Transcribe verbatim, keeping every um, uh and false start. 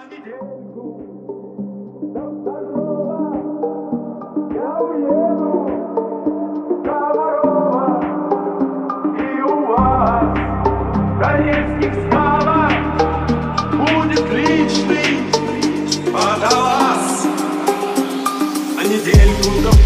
недельку до второго я уеду до Ворова, и у вас в корейских скалах будет личный водолаз. А недельку до